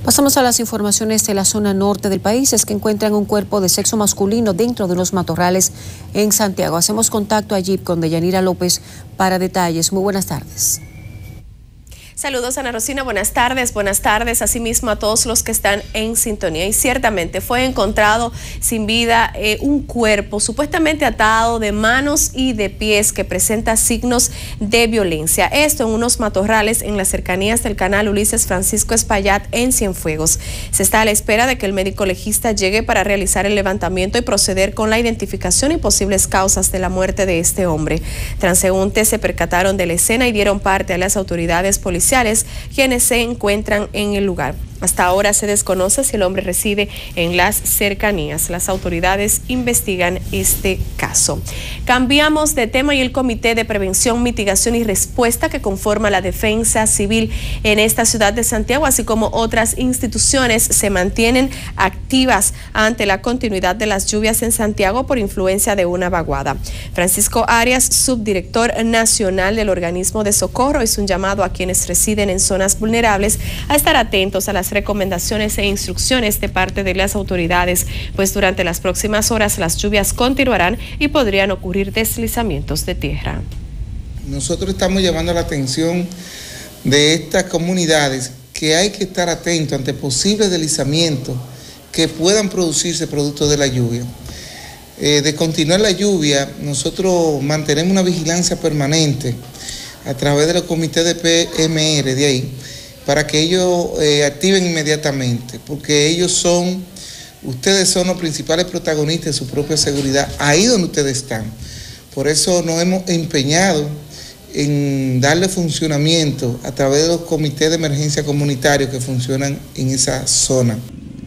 Pasamos a las informaciones de la zona norte del país. Es que encuentran un cuerpo de sexo masculino dentro de unos matorrales en Santiago. Hacemos contacto allí con Deyanira López para detalles. Muy buenas tardes. Saludos, Ana Rosina, buenas tardes, asimismo a todos los que están en sintonía. Y ciertamente fue encontrado sin vida un cuerpo supuestamente atado de manos y de pies que presenta signos de violencia. Esto en unos matorrales en las cercanías del canal Ulises Francisco Espaillat en Cienfuegos. Se está a la espera de que el médico legista llegue para realizar el levantamiento y proceder con la identificación y posibles causas de la muerte de este hombre. Transeúntes se percataron de la escena y dieron parte a las autoridades policiales quienes se encuentran en el lugar. Hasta ahora se desconoce si el hombre reside en las cercanías. Las autoridades investigan este caso. Cambiamos de tema y el Comité de Prevención, Mitigación y Respuesta que conforma la Defensa Civil en esta ciudad de Santiago, así como otras instituciones, se mantienen activas ante la continuidad de las lluvias en Santiago por influencia de una vaguada. Francisco Arias, subdirector nacional del organismo de socorro, hizo un llamado a quienes residen en zonas vulnerables a estar atentos a las recomendaciones e instrucciones de parte de las autoridades, pues durante las próximas horas las lluvias continuarán y podrían ocurrir deslizamientos de tierra. Nosotros estamos llamando la atención de estas comunidades que hay que estar atentos ante posibles deslizamientos que puedan producirse producto de la lluvia. De continuar la lluvia, nosotros mantenemos una vigilancia permanente a través de los comités de PMR de ahí, para que ellos activen inmediatamente, porque ustedes son los principales protagonistas de su propia seguridad, ahí donde ustedes están. Por eso nos hemos empeñado en darle funcionamiento a través de los comités de emergencia comunitarios que funcionan en esa zona.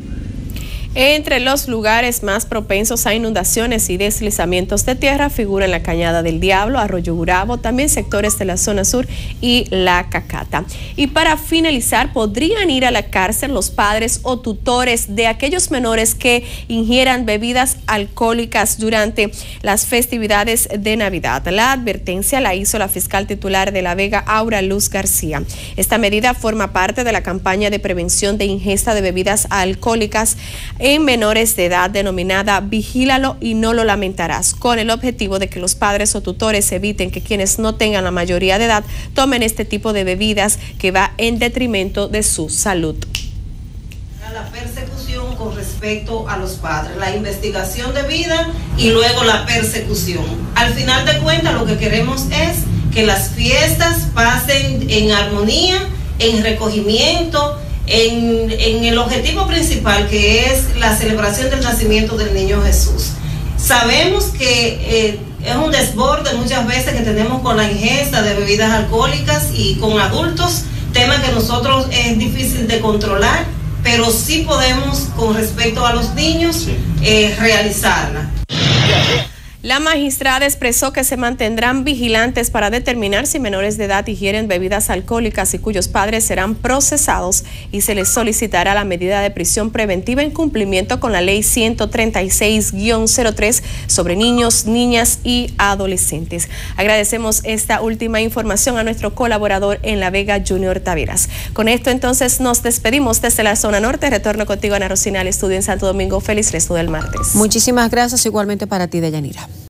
Entre los lugares más propensos a inundaciones y deslizamientos de tierra figuran la Cañada del Diablo, Arroyo Gurabo, también sectores de la zona sur y La Cacata. Y para finalizar, podrían ir a la cárcel los padres o tutores de aquellos menores que ingieran bebidas alcohólicas durante las festividades de Navidad. La advertencia la hizo la fiscal titular de La Vega, Aura Luz García. Esta medida forma parte de la campaña de prevención de ingesta de bebidas alcohólicas en menores de edad denominada Vigílalo y no lo lamentarás, con el objetivo de que los padres o tutores eviten que quienes no tengan la mayoría de edad tomen este tipo de bebidas que va en detrimento de su salud. La persecución con respecto a los padres, la investigación de vida y luego la persecución. Al final de cuentas lo que queremos es que las fiestas pasen en armonía, en recogimiento, en el objetivo principal, que es la celebración del nacimiento del niño Jesús. Sabemos que es un desborde muchas veces que tenemos con la ingesta de bebidas alcohólicas y con adultos, tema que nosotros es difícil de controlar, pero sí podemos, con respecto a los niños, realizarla. La magistrada expresó que se mantendrán vigilantes para determinar si menores de edad ingieren bebidas alcohólicas y cuyos padres serán procesados, y se les solicitará la medida de prisión preventiva en cumplimiento con la ley 136-03 sobre niños, niñas y adolescentes. Agradecemos esta última información a nuestro colaborador en La Vega, Junior Taveras. Con esto entonces nos despedimos desde la zona norte. Retorno contigo, Ana Rosina, al estudio en Santo Domingo. Feliz resto del martes. Muchísimas gracias, igualmente para ti, Deyanira.